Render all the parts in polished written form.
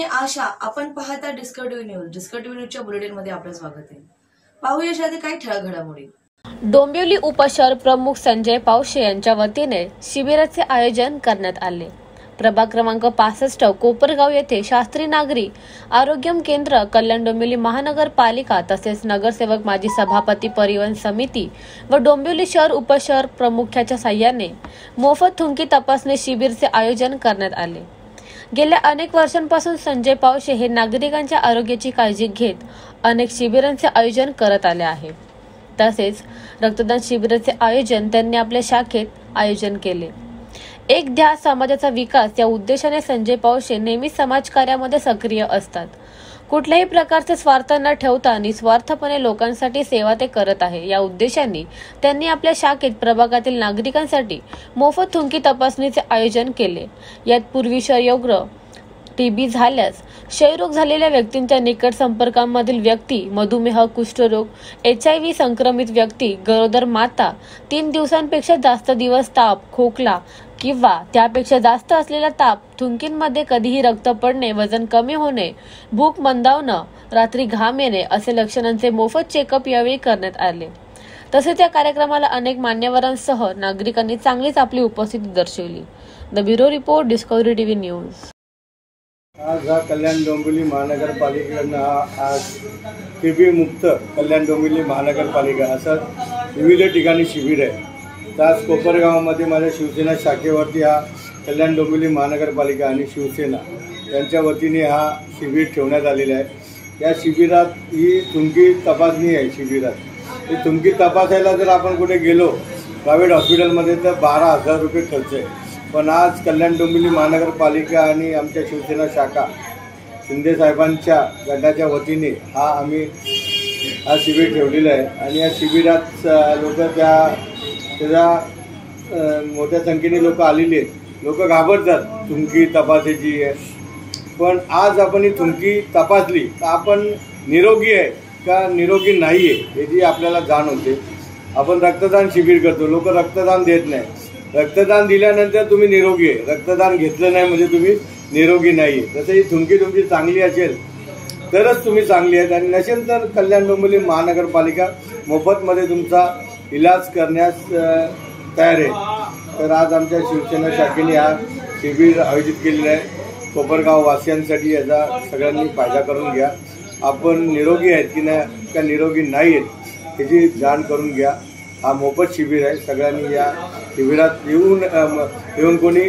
मी आशा. आपण पाहता discovery news. Discovery न्यूजच्या बुलेटिनमध्ये आपलं स्वागत आहे. पाहूया याच्याआधी काही ठळक घडामोडी. डोंबिवली उपशहर प्रमुख संजय पावशे यांच्या वतीने शिबिराचे आयोजन करण्यात आले. प्रभाग क्रमांक 65 कोपरगाव येथे शास्त्री नागरी आरोग्य केंद्र, कल्याण डोंबिवली महानगरपालिका तसेच नगरसेवक, माजी सभापती, परिवहन समिती व डोंबिवली शहर उपशहर प्रमुखाच्या साह्याने मोफत थुंकी तपासणी शिबिरचे आयोजन करण्यात आले. गेल्या अनेक वर्षांपासून संजय पावशे हे नागरिकांच्या आरोग्याची काळजी घेत अनेक शिबिरांचे आयोजन करत आले आहे. तसेच रक्तदान शिबिराचे आयोजन त्यांनी आपल्या शाखेत आयोजन केले. एक ध्यास समाजाचा विकास या उद्देशाने संजय पावशे नेहमी समाजकार्यामध्ये सक्रिय असतात. कुठल्याही प्रकारचे स्वार्थ न ठेवता निस्वार्थपणे लोकांसाठी सेवा ते करत आहे. या उद्देशाने त्यांनी आपल्या शाखेत प्रभागातील नागरिकांसाठी मोफत थुंकी तपासणीचे आयोजन केले. यात पूर्वी क्षयरोग, टीबी झाल्यास, क्षयरोग झालेल्या व्यक्तींच्या निकट संपर्कामधील व्यक्ती, मधुमेह, कुष्ठरोग, HIV संक्रमित व्यक्ती, गरोदर माता, 3 दिवसांपेक्षा जास्त दिवस ताप, खोकला किंवा त्यापेक्षा जास्त असलेला ताप, थुंकीमध्ये कधीही रक्त पडणे, वजन कमी होणे, भूक मंदावणं, रात्री घाम येणे असे लक्षणांचे मोफत चेकअप यावेळी करण्यात आले. तसेच या कार्यक्रमाला अनेक मान्यवरांसह नागरिकांनी चांगलीच आपली उपस्थिती दर्शवली. The bureau report, Discovery TV news. आज कल्याण डोंबिवली महानगरपालिकेनं आज टीबी मुक्त कल्याण डोंबिवली महानगरपालिका असं विविध ठिकाणी शिबिर आहे. त्याच कोपरगावामध्ये माझ्या शिवसेना शाखेवरती हा कल्याण डोंबिवली महानगरपालिका आणि शिवसेना यांच्या वतीने हा शिबिर ठेवण्यात आलेला आहे. या शिबिरात ही थुंकी तपासणी आहे. शिबिरात ही थुंकी तपासायला जर आपण कुठे गेलो प्रायव्हेट हॉस्पिटलमध्ये तर 12,000 रुपये खर्च आहे. पण आज कल्याण डोंबिवली महानगरपालिका आणि आमच्या शिवसेना शाखा शिंदे साहेबांच्या गटाच्या वतीने आम्ही हा शिबिर ठेवलेला आहे. आणि या शिबिरात लोक त्याच्या मोठ्या संख्येने लोक आलेली आहेत. लोक घाबरतात थुंकी तपासायची आहे. पण आज आपण ही थुंकी तपासली तर आपण निरोगी आहे का निरोगी नाही आहे याची आपल्याला जाण होते. आपण रक्तदान शिबिर करतो, लोक रक्तदान देत नाही. रक्तदान दिल्यानंतर तुम्ही निरोगी आहे, रक्तदान घेतलं नाही म्हणजे तुम्ही निरोगी नाही आहे. तसं ही थुंकी तुमची चांगली असेल तरच तुम्ही चांगली आहेत, आणि नसेल तर कल्याण डोंबिवली महानगरपालिका मोफतमध्ये तुमचा इलाज करण्यास तयार आहे. तर आज आमच्या शिवसेना शाखेने हा शिबिर आयोजित केलेला आहे. कोपरगाव वासियांसाठी याचा सगळ्यांनी फायदा करून घ्या. आपण निरोगी आहेत की नाही का निरोगी नाही आहेत याची जाण करून घ्या. हा मोफत शिबिर आहे. सगळ्यांनी या शिबिरात येऊन कोणी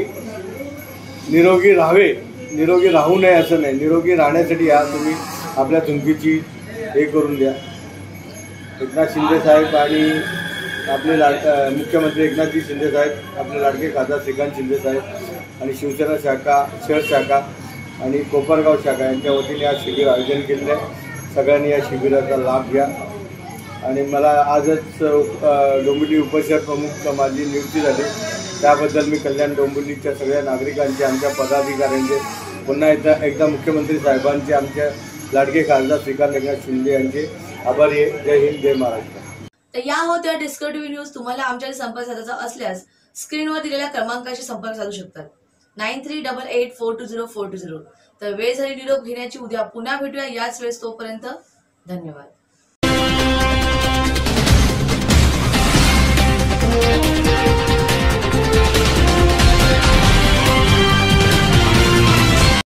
निरोगी राहावे, निरोगी राहू नये असं नाही. निरोगी राहण्यासाठी या तुम्ही आपल्या थुंकीची हे करून द्या. एकनाथ शिंदे साहेब आणि आपले मुख्यमंत्री एकनाथजी शिंदे साहेब, आपले लाडके खासदार श्रीकांत शिंदे साहेब आणि शिवसेना शाखा, शहर शाखा आणि कोपरगाव शाखा यांच्या वतीने आज शिबिर आयोजन केलेलं आहे. सगळ्यांनी या शिबिराचा लाभ घ्या. आणि मला आजच डोंबिवली उपशहर प्रमुख माझी नियुक्ती झाली. त्याबद्दल मी कल्याण डोंबिवलीच्या सगळ्या नागरिकांचे, आमच्या पदाधिकाऱ्यांचे, पुन्हा एकदा मुख्यमंत्री साहेबांचे, आमच्या लाडके खासदार श्रीकांत एकनाथ शिंदे यांचे आभारी आहे. जय हिंद, जय महाराष्ट्र. तर या होत्या डिस्कव्हरी न्यूज. तुम्हाला आमच्याशी संपर्क साधायचा असल्यास स्क्रीनवर दिलेल्या क्रमांकाशी संपर्क साधू शकतात. 9388420420. तर वेळ झाली निरोप घेण्याची. उद्या पुन्हा भेटूया याच वेळेस. तोपर्यंत धन्यवाद.